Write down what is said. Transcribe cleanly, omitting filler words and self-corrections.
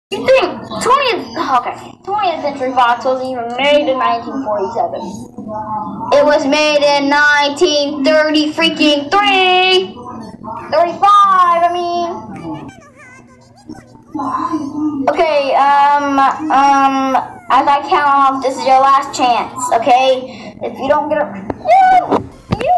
You think 20th Century Fox wasn't even made in 1947? It was made in 1930 freaking 35, I mean. Okay, as I count off, this is your last chance, okay? If you don't get it, you